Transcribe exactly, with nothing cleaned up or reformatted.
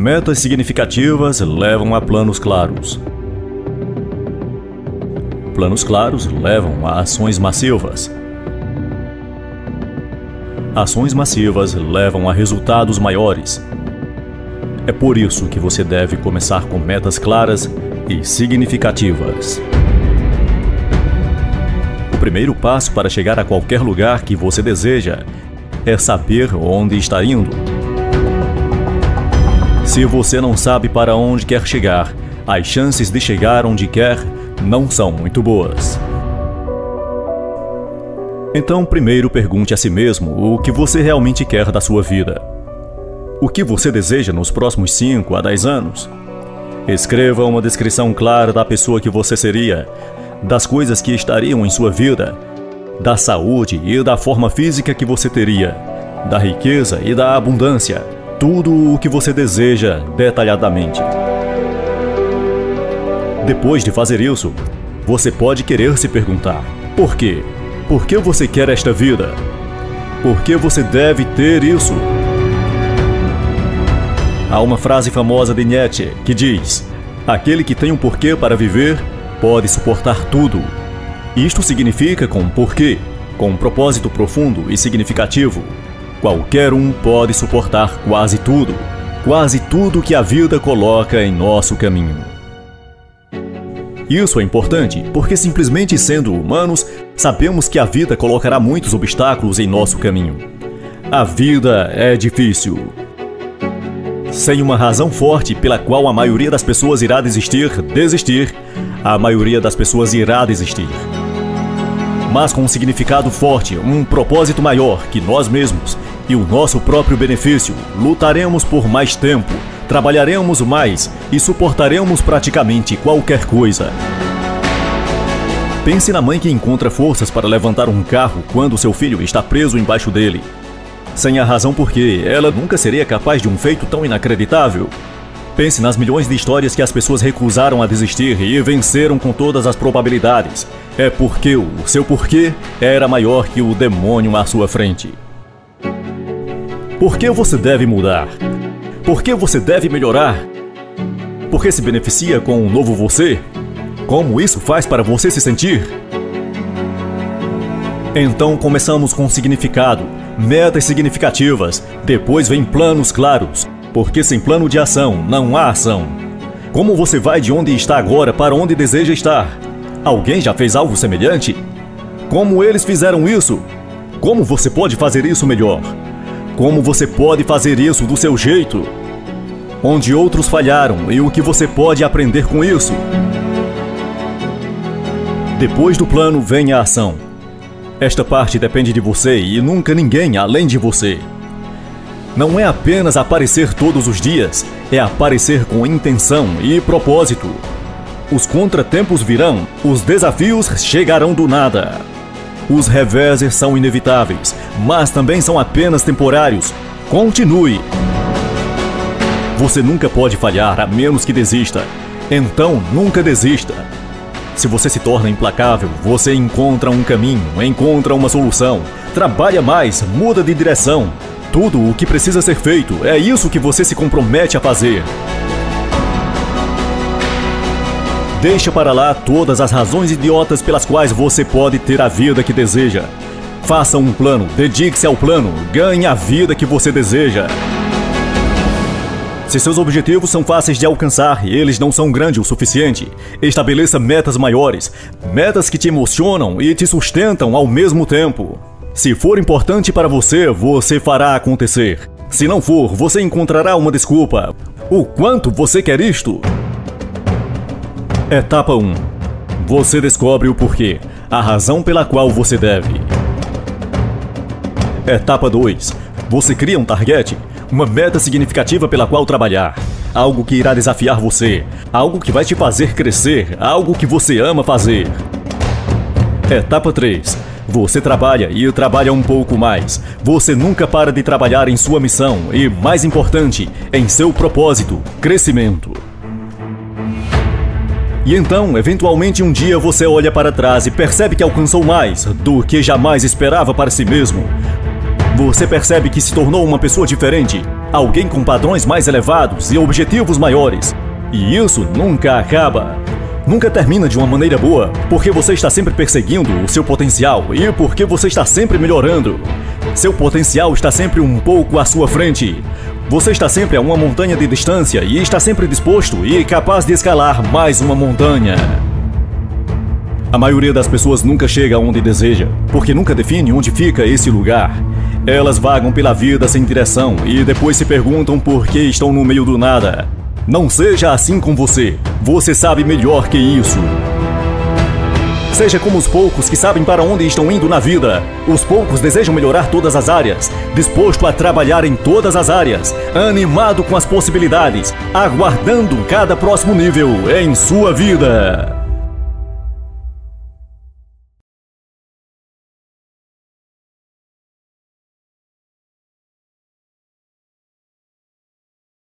Metas significativas levam a planos claros. Planos claros levam a ações massivas. Ações massivas levam a resultados maiores. É por isso que você deve começar com metas claras e significativas. O primeiro passo para chegar a qualquer lugar que você deseja é saber onde está indo. Se você não sabe para onde quer chegar, as chances de chegar onde quer não são muito boas. Então, primeiro pergunte a si mesmo o que você realmente quer da sua vida. O que você deseja nos próximos cinco a dez anos? Escreva uma descrição clara da pessoa que você seria, das coisas que estariam em sua vida, da saúde e da forma física que você teria, da riqueza e da abundância, tudo o que você deseja detalhadamente. Depois de fazer isso, você pode querer se perguntar: por quê? Por que você quer esta vida? Por que você deve ter isso? Há uma frase famosa de Nietzsche que diz: aquele que tem um porquê para viver pode suportar tudo. Isto significa com um porquê, com um propósito profundo e significativo. Qualquer um pode suportar quase tudo, quase tudo que a vida coloca em nosso caminho. Isso é importante porque, simplesmente sendo humanos, sabemos que a vida colocará muitos obstáculos em nosso caminho. A vida é difícil. Sem uma razão forte pela qual a maioria das pessoas irá desistir, desistir, a maioria das pessoas irá desistir. Mas com um significado forte, um propósito maior que nós mesmos e o nosso próprio benefício, lutaremos por mais tempo, trabalharemos mais e suportaremos praticamente qualquer coisa. Pense na mãe que encontra forças para levantar um carro quando seu filho está preso embaixo dele. Sem a razão por quê, ela nunca seria capaz de um feito tão inacreditável. Pense nas milhões de histórias que as pessoas recusaram a desistir e venceram com todas as probabilidades. É porque o seu porquê era maior que o demônio à sua frente. Por que você deve mudar? Por que você deve melhorar? Por que se beneficia com um novo você? Como isso faz para você se sentir? Então começamos com significado, metas significativas, depois vem planos claros, porque sem plano de ação não há ação. Como você vai de onde está agora para onde deseja estar? Alguém já fez algo semelhante? Como eles fizeram isso? Como você pode fazer isso melhor? Como você pode fazer isso do seu jeito? Onde outros falharam e o que você pode aprender com isso? Depois do plano vem a ação. Esta parte depende de você e nunca ninguém além de você. Não é apenas aparecer todos os dias, é aparecer com intenção e propósito. Os contratempos virão, os desafios chegarão do nada. Os reveses são inevitáveis, mas também são apenas temporários. Continue! Você nunca pode falhar a menos que desista. Então, nunca desista. Se você se torna implacável, você encontra um caminho, encontra uma solução. Trabalha mais, muda de direção. Tudo o que precisa ser feito, é isso que você se compromete a fazer. Deixa para lá todas as razões idiotas pelas quais você pode ter a vida que deseja. Faça um plano, dedique-se ao plano, ganhe a vida que você deseja. Se seus objetivos são fáceis de alcançar e eles não são grandes o suficiente, estabeleça metas maiores, metas que te emocionam e te sustentam ao mesmo tempo. Se for importante para você, você fará acontecer. Se não for, você encontrará uma desculpa. O quanto você quer isto? Etapa um. Você descobre o porquê, a razão pela qual você deve. Etapa dois. Você cria um target, uma meta significativa pela qual trabalhar. Algo que irá desafiar você, algo que vai te fazer crescer, algo que você ama fazer. Etapa três. Você trabalha e trabalha um pouco mais. Você nunca para de trabalhar em sua missão e, mais importante, em seu propósito, crescimento. E então, eventualmente um dia você olha para trás e percebe que alcançou mais do que jamais esperava para si mesmo. Você percebe que se tornou uma pessoa diferente, alguém com padrões mais elevados e objetivos maiores. E isso nunca acaba. Nunca termina de uma maneira boa, porque você está sempre perseguindo o seu potencial e porque você está sempre melhorando. Seu potencial está sempre um pouco à sua frente. Você está sempre a uma montanha de distância e está sempre disposto e capaz de escalar mais uma montanha. A maioria das pessoas nunca chega aonde deseja, porque nunca define onde fica esse lugar. Elas vagam pela vida sem direção e depois se perguntam por que estão no meio do nada. Não seja assim com você. Você sabe melhor que isso. Seja como os poucos que sabem para onde estão indo na vida. Os poucos desejam melhorar todas as áreas, disposto a trabalhar em todas as áreas, animado com as possibilidades, aguardando cada próximo nível em sua vida.